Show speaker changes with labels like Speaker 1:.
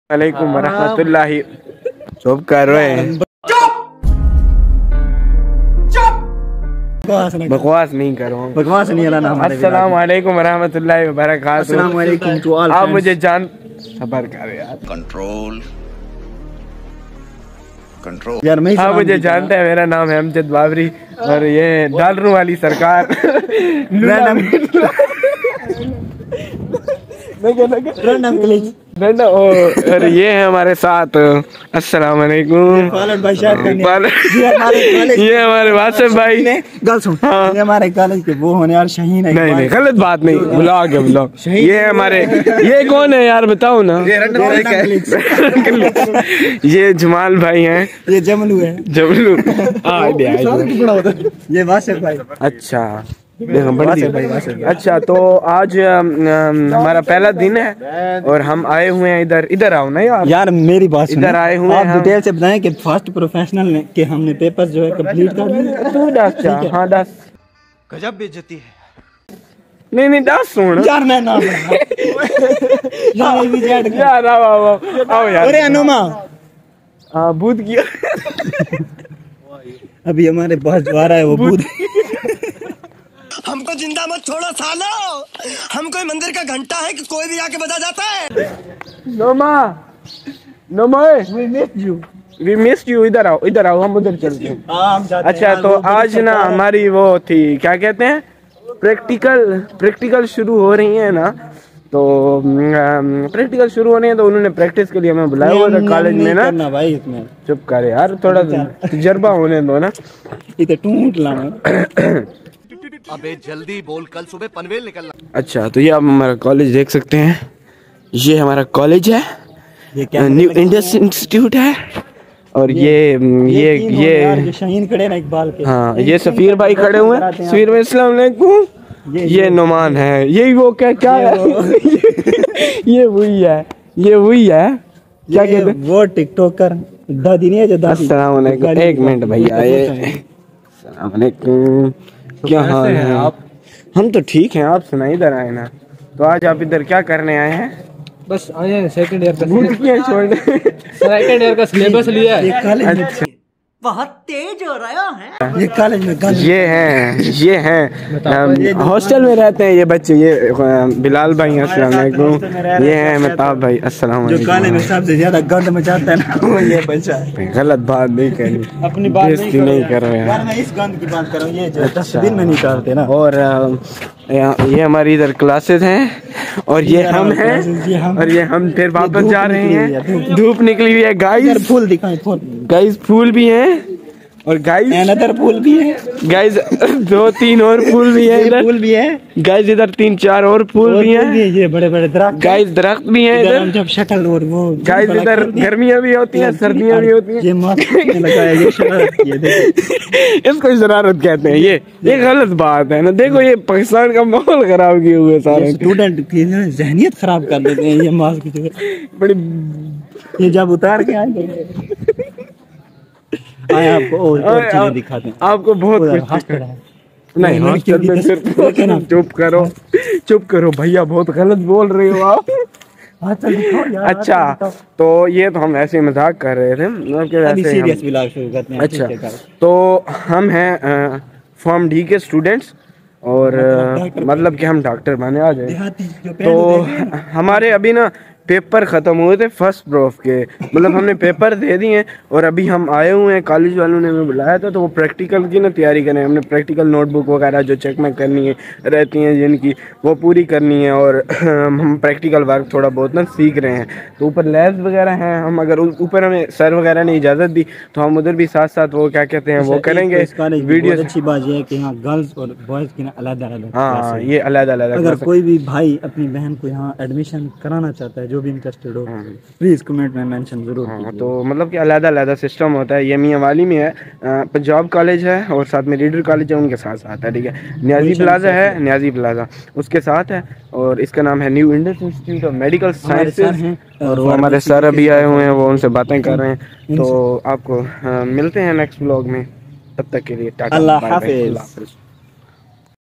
Speaker 1: वालेकुम वरहमतुल्लाहि। चुप कर रहे हैं, बकवास नहीं करो,
Speaker 2: बकवास नहीं है ना।
Speaker 1: अस्सलाम वालेकुम वरहमतुल्लाहि वबरकातुहू।
Speaker 2: अस्सलाम वालेकुम टू ऑल।
Speaker 1: आप मुझे जान सबर कर यार,
Speaker 3: कंट्रोल
Speaker 2: यार मैं
Speaker 1: आप मुझे जानते हैं, मेरा नाम है अमजद बाबरी और ये डालरू वाली सरकार और ये है हमारे साथ। अस्सलाम वालेकुम। ये हमारे वासिफ भाई ने
Speaker 2: गल सुन।
Speaker 1: हाँ।
Speaker 2: ये हमारे कॉलेज के वो होने यार शहीन है।
Speaker 1: नहीं गलत बात नहीं, ब्लॉग है ब्लॉग। ये हमारे, ये कौन है यार बताओ ना। ये जमाल भाई हैं,
Speaker 2: ये जमलू है।
Speaker 1: जमलू
Speaker 2: ये वासिफ भाई।
Speaker 1: अच्छा अच्छा, तो आज हमारा पहला दिन है और हम आए हुए हैं इधर। इधर आओ ना यार।
Speaker 2: यार मेरी बात
Speaker 1: इधर आए हुए
Speaker 2: आप
Speaker 1: हैं।
Speaker 2: डिटेल से बताएं कि फर्स्ट प्रोफेशनल ने कि हमने पेपर जो है कंप्लीट कर दिए।
Speaker 1: तू दस। हाँ दस।
Speaker 3: गजब बेइज्जती है।
Speaker 1: नहीं दस सुन
Speaker 2: यार मैं ना
Speaker 1: यार आओ यार।
Speaker 2: अरे अनुमा
Speaker 1: हाँ भूत किया।
Speaker 2: अभी हमारे पास जो आ रहा है वो भूत।
Speaker 3: हमको जिंदा मत छोड़ो सालो, हम कोई मंदिर का घंटा है कि कोई भी आके बजा जाता है। नोमा वी मिस्ड यू। इधर आओ हम उधर चलते हैं। अच्छा तो आज ना हमारी वो थी, क्या कहते हैं, प्रैक्टिकल शुरू हो रही है ना, तो प्रैक्टिकल शुरू होने हैं तो उन्होंने प्रैक्टिस के लिए हमें बुलाया हुआ था कॉलेज में ना।
Speaker 2: भाई इसमें
Speaker 1: चुप कर यार, थोड़ा तजर्बा होने दो ना।
Speaker 2: इधर टूट लाना।
Speaker 3: अबे जल्दी बोल, कल सुबह पनवेल निकलना।
Speaker 1: अच्छा तो ये आप हमारा कॉलेज देख सकते हैं, ये हमारा कॉलेज है,
Speaker 2: ये
Speaker 1: न्यू इंडस इंस्टीट्यूट है। और ये
Speaker 2: शाहीन खड़े ना इकबाल के।
Speaker 1: हाँ ये सफीर भाई खड़े हुए हैं। सफीर भाई अस्सलाम वालेकुम। ये नुमान है, यही वो क्या है ये वही है क्या कहते हैं
Speaker 2: वो टिकटॉकर दादी नहीं है जो दादी।
Speaker 1: अस्सलाम वालेकुम। एक मिनट भैया, अस्सलाम वालेकुम। क्या हाल है आप? हम तो ठीक हैं, आप सुनाइए। इधर आए ना, तो आज आप इधर क्या करने आए हैं?
Speaker 4: बस आए हैं सेकंड ईयर
Speaker 1: सेकंड
Speaker 4: ईयर का सिलेबस लिया है।
Speaker 1: अच्छा
Speaker 3: बहुत तेज हो रहा है।
Speaker 2: ये कॉलेज में
Speaker 1: ये हैं हॉस्टल में रहते हैं ये बच्चे। ये बिलाल भाई अस्सलाम वालेकुम। ये हैं महताब भाई अस्सलाम वालेकुम।
Speaker 2: जो कॉलेज में सबसे ज्यादा गंद मचाता है ना ये बच्चा।
Speaker 1: गलत बात नहीं करनी,
Speaker 2: अपनी बात
Speaker 1: नहीं कर रहे
Speaker 2: यार। मैं इस गंद की बात कर रहा हूँ, ये जो डस्टबिन में निकालते ना।
Speaker 1: और ये हमारी इधर क्लासेस हैं और ये हम हैं और ये हम फिर वापस जा रहे हैं। धूप निकली हुई है गाइस।
Speaker 2: फूल दिखाएं, फूल
Speaker 1: गाइस फूल भी हैं और गाइस
Speaker 2: अनदर फूल भी है।
Speaker 1: गाइस 2-3 और फूल भी है इधर।
Speaker 2: फूल भी है
Speaker 1: गाइस इधर 3-4 और फूल भी हैं।
Speaker 2: ये बड़े बड़े दरख्त।
Speaker 1: गाइस दरख्त भी हैं इधर।
Speaker 2: जब शटल और वो
Speaker 1: गाइस इधर गर्मियां भी होती हैं, सर्दियां भी होती हैं।
Speaker 2: ये मास्क लगाया, ये शरारत की है, देखो
Speaker 1: इसको शरारत कहते हैं। ये गलत बात है ना। देखो ये पाकिस्तान का माहौल खराब किए हुए सारे
Speaker 2: स्टूडेंट की जहनियत खराब कर देते हैं ये मास्क जो है।
Speaker 1: बड़ी
Speaker 2: ये जब उतार के आएंगे आपको और चीजें दिखाते हैं।
Speaker 1: आपको बहुत कुछ नहीं। चुप करो भैया, बहुत गलत बोल रहे हो आप। अच्छा तो ये तो हम ऐसे ही मजाक कर रहे थे।
Speaker 2: सीरियस व्लॉग शुरू करते हैं।
Speaker 1: अच्छा तो हम हैं फॉर्म डी के स्टूडेंट्स और मतलब कि हम डॉक्टर बने आ जाए। तो हमारे अभी ना पेपर ख़त्म हुए थे फर्स्ट प्रूफ के, मतलब हमने पेपर दे दिए हैं और अभी हम आए हुए हैं। कॉलेज वालों ने हमें बुलाया था तो वो प्रैक्टिकल की ना तैयारी करें। हमने प्रैक्टिकल नोटबुक वगैरह जो चेक में करनी है रहती हैं जिनकी, वो पूरी करनी है। और हम प्रैक्टिकल वर्क थोड़ा बहुत ना सीख रहे हैं। तो ऊपर लैब्स वगैरह हैं, हम अगर ऊपर हमें सर वगैरह ने इजाज़त दी तो हम उधर भी साथ साथ वो क्या कहते हैं वो करेंगे।
Speaker 2: वीडियो अच्छी बात यह है कि यहाँ गर्ल्स और बॉयज़ की ना अलग-अलग।
Speaker 1: हाँ ये अलग-अलग।
Speaker 2: अगर कोई भी भाई अपनी बहन को यहाँ एडमिशन कराना चाहता है, जो भी इंटरेस्टेड हो, प्लीज कमेंट में मेंशन जरूर कीजिए।
Speaker 1: तो मतलब कि अलग-अलग सिस्टम होता है। ये मियां वाली में है, पंजाब कॉलेज है और साथ में रीडर कॉलेज है, उनके साथ साथ है। ठीक है, न्याजी प्लाजा है, न्याजी प्लाजा उसके साथ है और इसका नाम है new Indus institute of medical sciences. और वो हमारे सर अभी आए हुए हैं, वो उनसे बातें कर रहे हैं। तो आपको मिलते हैं नेक्स्ट व्लॉग में, तब तक के लिए टाटा,
Speaker 2: अल्लाह हाफिज।